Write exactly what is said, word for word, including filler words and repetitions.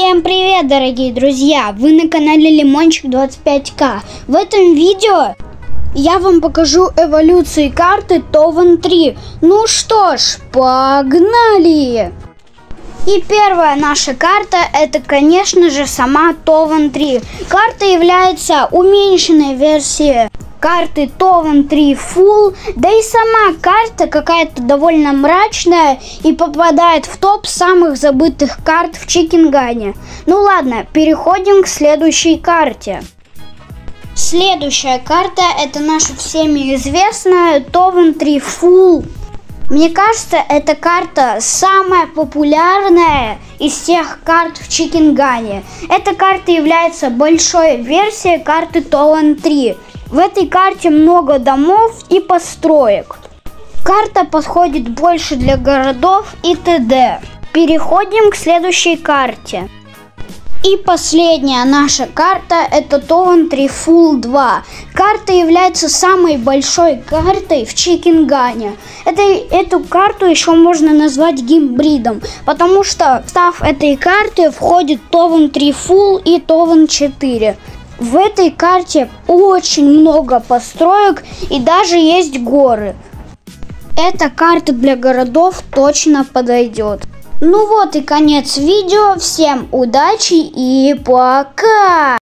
Всем привет, дорогие друзья! Вы на канале Лимончик двадцать пять ка. В этом видео я вам покажу эволюции карты Товен три. Ну что ж, погнали! И первая наша карта — это, конечно же, сама Товен три. Карта является уменьшенной версией карты Товен три Full, да и сама карта какая-то довольно мрачная и попадает в топ самых забытых карт в Чикенгане. Ну ладно, переходим к следующей карте. Следующая карта — это наша всеми известная Товен три Full. Мне кажется, эта карта самая популярная из всех карт в Чикенгане. Эта карта является большой версией карты Товен три. В этой карте много домов и построек. Карта подходит больше для городов и т.д. Переходим к следующей карте. И последняя наша карта — это Товен три Full два. Карта является самой большой картой в Чикенгане. Это, эту карту еще можно назвать гибридом, потому что в состав этой карты входит Товен три Full и Товен четыре. В этой карте очень много построек и даже есть горы. Эта карта для городов точно подойдет. Ну вот и конец видео. Всем удачи и пока!